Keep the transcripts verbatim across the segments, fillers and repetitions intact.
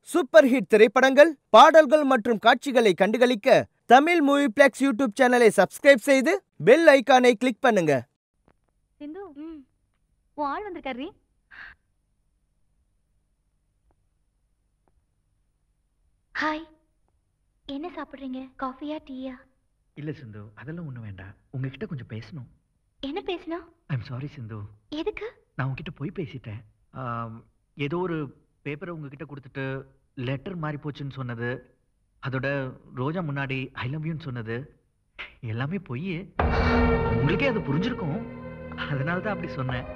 Super hit திரைப்படங்கள், பாடல்கள் மற்றும் காட்சிகளை கண்டுகளிக்க தமிழ் மூவி பிளெக்ஸ் யூடியூப் சேனலை சப்ஸ்கிரைப் செய்து பெல் ஐகானை கிளிக் பண்ணுங்க. சிந்து, உன் ஆள் வந்திருக்காரு. ஹாய், என்ன சாப்பிடுறீங்க? காஃபியா டீயா? இல்ல சிந்து, அதெல்லாம் ஒண்ணு வேண்டாம். உங்ககிட்ட கொஞ்சம் பேசணும். என்ன பேசணும்? I'm sorry Sindhu. எதுக்கு? நான் உங்ககிட்ட போய் பேசிட்டேன். ஏதோ ஒரு பேப்பரை உங்ககிட்ட கொடுத்துட்டு லெட்டர் மாறி போச்சுன்னு சொன்னது, அதோட ரோஜா முன்னாடி ஐ லவ் யூன்னு சொன்னது எல்லாமே பொய். உங்களுக்கே அது புரிஞ்சிருக்கும், அதனால தான் அப்படி சொன்னேன்.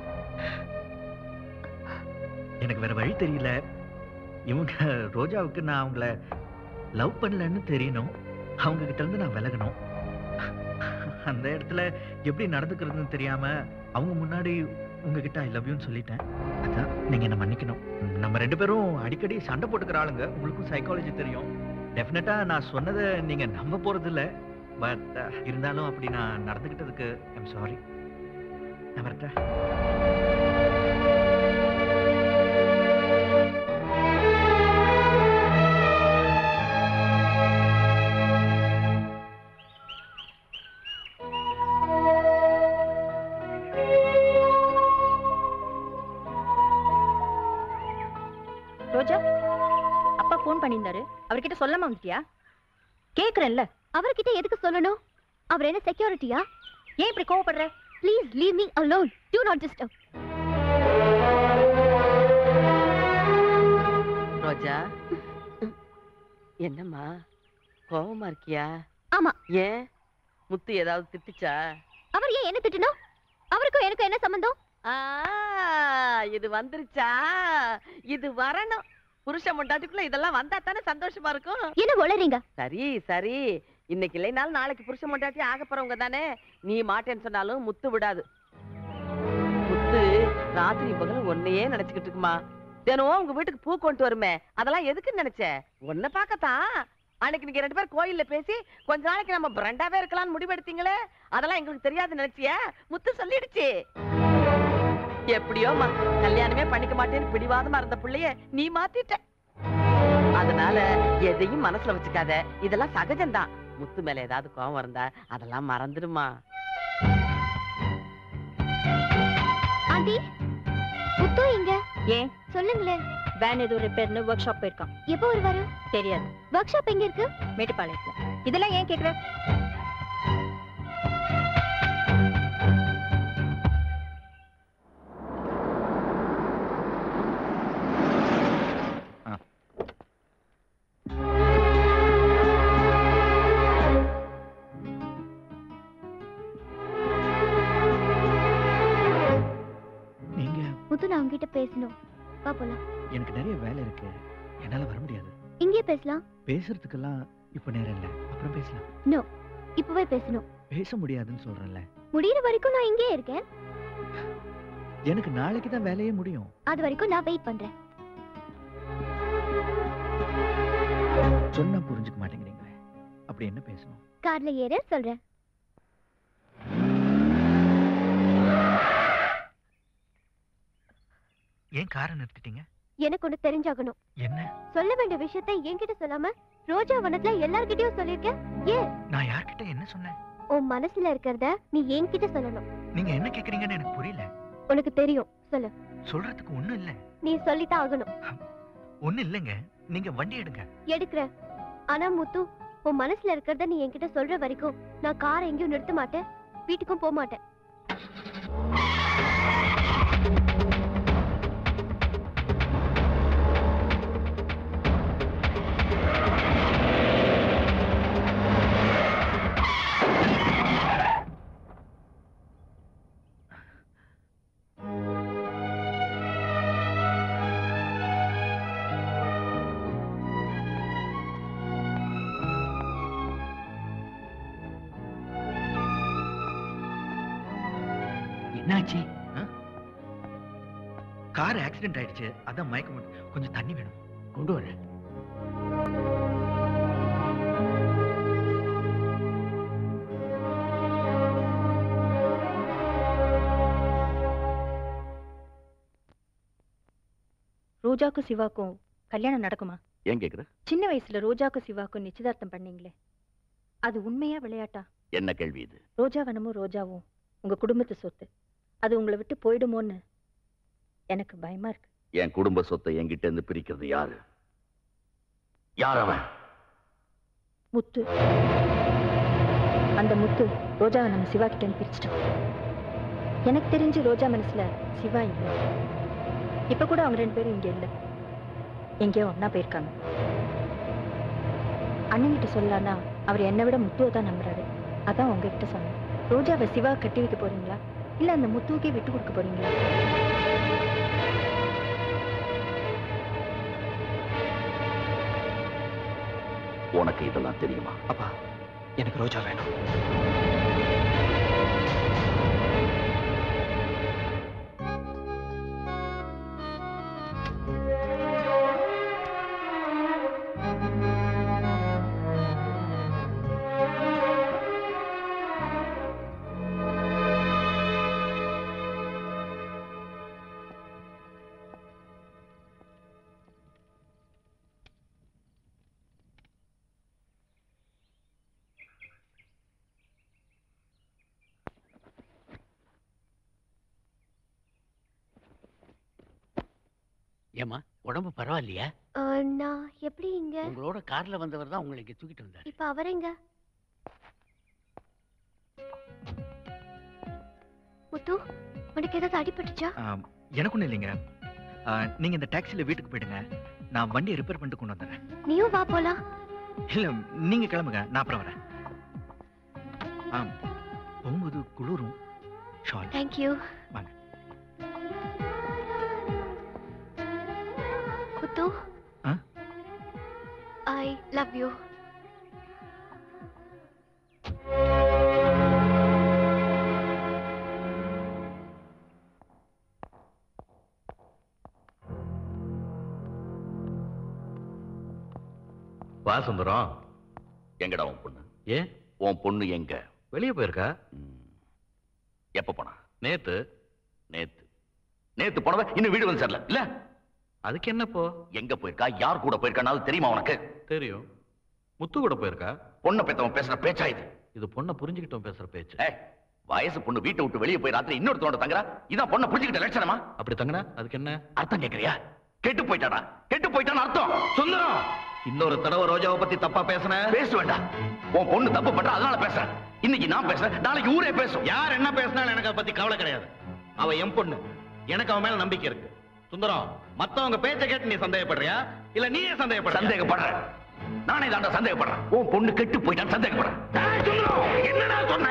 எனக்கு வேற வழி தெரியல. இவங்க ரோஜாவுக்கு நான் அவங்கள லவ் பண்ணலன்னு தெரியணும், அவங்க கிட்ட இருந்து நான் விலகணும். அந்த இடத்துல எப்படி நடந்துக்கிறதுன்னு தெரியாம அவங்க முன்னாடி உங்ககிட்ட ஐ லவ் யூன்னு சொல்லிட்டேன். அதான் நீங்க என்ன மன்னிக்கணும். நம்ம ரெண்டு பேரும் அடிக்கடி சண்டை போட்டுக்கிற ஆளுங்க, உங்களுக்கும் சைக்காலஜி தெரியும். டெஃபினட்டா நான் சொன்னதை நீங்க நம்ப போறது இல்லை. பட் இருந்தாலும் அப்படி நான் நடந்துக்கிட்டதுக்கு ஐம் சாரி. நான் வரட்டேன். ரோஜா, அப்பா போன் பண்ணியிருந்தாரு, அவர்கிட்ட சொல்லாம வந்துட்டியா? கேக்குறேன்ல. அவர்கிட்ட எதுக்கு சொல்லணும்? அவர் என்ன செக்யூரிட்டியா? ஏன் இப்படி கோவப்படுற? Please leave me alone. Do not disturb. Roja, என்னம்மா கோவமா இருக்கியா? ஆமா. ஏன், முத்து ஏதாவது திட்டுச்சா? அவர் ஏன் என்ன திட்டணும்? அவருக்கும் எனக்கு என்ன சம்பந்தம்? இது வந்துருச்சா? இது வரணும். புருஷ மொண்டாட்டிக்குள்ள இதெல்லாம் வந்தா தானே சந்தோஷமா இருக்கும். என்ன உளறீங்க? சரி சரி, இன்னைக்கு இல்லைனாலும் நாளைக்கு புருஷ மொண்டாட்டி ஆக போறவங்க தானே. நீ மாட்டேன்னு சொன்னாலும் முத்து விடாது. முத்து ராத்திரி பகல் ஒன்னையே நினைச்சுக்கிட்டு இருக்குமா. தினம் உங்க வீட்டுக்கு பூ கொண்டு வருமே, அதெல்லாம் எதுக்குன்னு நினைச்ச? ஒன்ன பாக்கத்தான். அன்னைக்கு நீங்க ரெண்டு பேரும் கோயில்ல பேசி கொஞ்ச நாளைக்கு நம்ம பிரண்டாவே இருக்கலாம்னு முடிவெடுத்தீங்களே, அதெல்லாம் எங்களுக்கு தெரியாது நினைச்சிய? முத்து சொல்லிடுச்சு. எப்படியோமா கல்யாணமே பண்ணிக்க மாட்டேன்னு பிடிவாதமா இருந்த பிள்ளைய நீ மாத்திட்ட. அதனால எதையும் மனசுல வச்சுக்காத, இதெல்லாம் சகஜம்தான். முத்து மேல ஏதாவது கோவம் இருந்தா அதெல்லாம் மறந்துடுமா. ஆண்டி, முத்து எங்க? ஏன் சொல்லுங்களே. வேன் ஏதோ ரிப்பேர்னு ஒர்க் ஷாப் போயிருக்கான். எப்போ வருவாரு தெரியாது. ஒர்க் ஷாப் எங்க இருக்கு? மேட்டுப்பாளையத்துல. இதெல்லாம் ஏன் கேக்குற? நான் உங்ககிட்ட பேசணும். வா போலாம். எனக்கு நிறைய வேலை இருக்கு, என்னால வர முடியாது. இங்கே பேசலாம். பேசுறதுக்கெல்லாம் இப்ப நேரம் இல்ல, அப்புறம் பேசலாம். நோ, இப்பவே பேசணும். பேச முடியாதுன்னு சொல்றேன்ல. முடியற வரைக்கும் நான் இங்கே இருக்கேன். எனக்கு நாளைக்கு தான் வேலையே முடியும். அது வரைக்கும் நான் வெயிட் பண்றேன். சொன்னா புரிஞ்சுக்க மாட்டேங்கிறீங்களே, அப்படி என்ன பேசணும்? கார்ல ஏற சொல்றேன். ஏன் காரை நிறுத்திட்டீங்க? எனக்கு ஒண்ணு தெரிஞ்சாகணும். என்ன? சொல்ல வேண்டிய விஷயத்தை என்கிட்ட சொல்லாம ரோஜாவனத்துல எல்லார்கிட்டயும் சொல்லிருக்கேன். ஏன்? நான் யார்கிட்ட என்ன சொன்னேன்? உன் மனசுல இருக்கிறத நீ என்கிட்ட சொல்லணும். நீங்க என்ன கேக்குறீங்கன்னு எனக்கு புரியல. உனக்கு தெரியும், சொல்லு. சொல்றதுக்கு ஒண்ணும் இல்ல. நீ சொல்லித்தான் ஆகணும். ஒண்ணு இல்லங்க, நீங்க வண்டி எடுங்க. எடுக்கிற. ஆனா முத்து, உன் மனசுல இருக்கிறத நீ என்கிட்ட சொல்ற வரைக்கும் நான் காரை எங்கேயும் நிறுத்த மாட்டேன், வீட்டுக்கும் போக மாட்டேன். என்னாச்சு? கார் ஆக்சிடென்ட் ஆயிடுச்சு, அதான் மயக்கம். கொஞ்சம் தண்ணி வேணும், கொண்டு வரேன். ரோஜாக்கும் சிவாக்கும் கல்யாணம் நடக்குமா? ஏன் கேக்குற? சின்ன வயசுல ரோஜாக்கும் சிவாக்கும் நிச்சயதார்த்தம் பண்ணீங்களே, அது உண்மையா விளையாட்டா? என்ன கேள்வி இது? ரோஜாவனமும் ரோஜாவும் உங்க குடும்பத்து சொத்து, அது உங்களை விட்டு போயிடுமோன்னு எனக்கு பயமா இருக்கு. என் குடும்ப சொத்தை என்கிட்ட இருந்து பிரிக்கிறது யாரு? யார் அவன்? முத்து. அந்த முத்து ரோஜாவை நம்ம சிவா கிட்ட பிரிச்சிட்டான். எனக்கு தெரிஞ்சு ரோஜா மனசுல சிவா இல்லை. இப்ப கூட அவங்க ரெண்டு பேரும் இங்க இல்லை, எங்கேயோ ஒன்னா போயிருக்காங்க. அண்ணன்கிட்ட சொல்லலான்னா அவர் என்னை விட முத்துவை தான் நம்புறாரு. அதான் உங்ககிட்ட சொன்னேன். ரோஜாவை சிவா கட்டி வைக்க போறீங்களா, இல்ல அந்த முத்துவுக்கே விட்டு கொடுக்க போறீங்களா? உனக்கு இதெல்லாம் தெரியுமா? அப்பா, எனக்கு ரோஜா வேணும். ஏமா, உடம்பு பரவாயில்லையா? நான் எப்படி இங்க? உங்களோட கார்ல வந்தவர் தான் உங்களை இங்க தூக்கிட்டு வந்தாரு. இப்ப அவர் எங்க? முத்து, உனக்கு ஏதாவது அடிபட்டுச்சா? எனக்கு ஒண்ணு இல்லைங்க. நீங்க இந்த டாக்ஸில வீட்டுக்கு போயிடுங்க, நான் வண்டியை ரிப்பேர் பண்ணிட்டு கொண்டு வந்துடுறேன். நீயும் வா போலாம். இல்ல, நீங்க கிளம்புங்க, நான் அப்புறம் வரேன். போகும்போது குளிரும். தேங்க்யூ. வாங்க. Muthu, I love you. வா சுந்தரம். எங்கடா உன் பொண்ணு? ஏன்? உன் பொண்ணு எங்க? வெளியே போயிருக்கா. எப்ப போனா? நேத்து. நேத்து நேத்து போனவ இன்னும் வீடு வந்து சேரல இல்ல? அதுக்கு என்ன போ? எங்க போயிருக்கா, யார் கூட போயிருக்கான்னு தெரியுமா உனக்கு? தெரியும். முத்து கூட போயிருக்கா. பொண்ணை பெத்தவன் பேசுற பேச்சா இது? இது பொண்ணை புரிஞ்சுக்கிட்டோம் பேசுற பேச்சு. வயசு பொண்ணு வீட்டை விட்டு வெளியே போய் ராத்திரி இன்னொருத்தோட தங்குறா, இதான் பொண்ணை புரிஞ்சுக்கிட்ட லட்சணமா? அப்படி தங்குனா அதுக்கு என்ன அர்த்தம் கேக்குறியா? கெட்டு போயிட்டானா? கெட்டு போயிட்டான்னு அர்த்தம். சுந்தரம், இன்னொரு தடவை ரோஜாவை பத்தி தப்பா பேசுன பேச வேண்டாம். உன் பொண்ணு தப்பு பண்ற, அதனால பேசுறேன். இன்னைக்கு நான் பேசுறேன், நாளைக்கு ஊரே பேசும். யார் என்ன பேசினாலும் எனக்கு அதை பத்தி கவலை கிடையாது. அவ என் பொண்ணு, எனக்கு அவன் மேல நம்பிக்கை இருக்கு. சுந்தரம், மத்தவங்க பேச்ச கேட்டு நீ சந்தேகப்படுறியா இல்ல நீயே சந்தேகப்படுற? சந்தேகப்படுற. நானே தாண்டா சந்தேகப்படுறேன். உன் பொண்ணு கெட்டு போயிட்டான்னு சந்தேகப்படுறேன். என்னடா சொன்ன?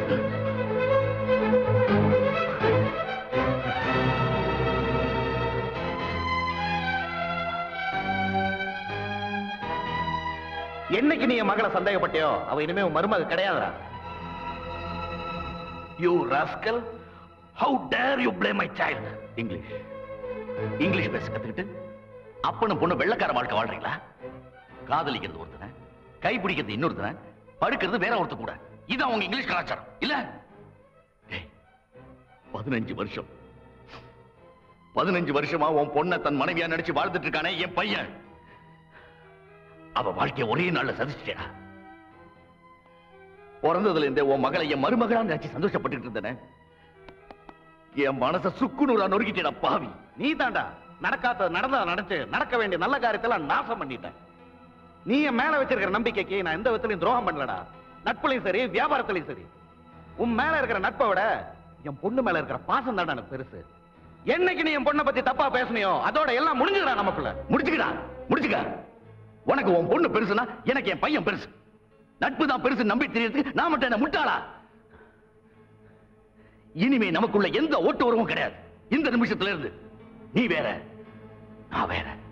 என்னைக்கு நீ என் மகளை சந்தேகப்பட்டியோ அவ இனிமே உன் மருமக கிடையாதுடா. You rascal, how dare you blame my child? English English பேச கத்துக்கிட்டு அப்பனும் பொண்ணு வெள்ளக்கார வாழ்க்கை வாழ்றீங்களா? காதலிக்கிறது ஒருத்தன, கைப்பிடிக்கிறது இன்னொருத்தன, படுக்கிறது வேற ஒருத்த கூட. இதான் உங்க இங்கிலீஷ் கலாச்சாரம் இல்ல? பதினஞ்சு வருஷம் பதினஞ்சு வருஷமா உன் பொண்ணை தன் மனைவியா நினைச்சு வாழ்ந்துட்டு இருக்கானே என் பையன், அவ வாழ்க்கைய ஒரே நாள்ல சதிச்சிட்டா. பிறந்ததுல இருந்தே உன் மகளை என் மருமகளா நினைச்சு சந்தோஷப்பட்டு இருந்தேனே, என் மனச சுக்குநூறா நொறுக்கிட்டேடா பாவி. நீ தாண்டா நடக்காத நடந்தா நினைச்சு நடக்க வேண்டிய நல்ல காரியத்தெல்லாம் நாசம் பண்ணிட்டேன். நீ என் மேல வச்சிருக்கிற நம்பிக்கைக்கு நான் எந்த விதத்திலையும் துரோகம் பண்ணலடா. நட்புலையும் சரி வியாபாரத்திலையும் சரி. உன் மேல இருக்கிற நட்பை விட என் பொண்ணு மேல இருக்கிற பாசம் தாண்டா எனக்கு பெருசு. என்னைக்கு நீ என் பொண்ணை பத்தி தப்பா பேசுனியோ அதோட எல்லாம் முடிஞ்சுடா நமக்குள்ள. முடிச்சுக்கடா முடிச்சுக்க. உனக்கு உன் பொண்ணு பெருசுனா எனக்கு என் பையன் பெருசு. நட்பு தான் பெருசு நம்பி தெரியறதுக்கு நான் மட்டும் என்ன முட்டாளா? இனிமே நமக்குள்ள எந்த ஓட்டு உறவும் கிடையாது. இந்த நிமிஷத்துல இருந்து நீ வேற நான் வேற.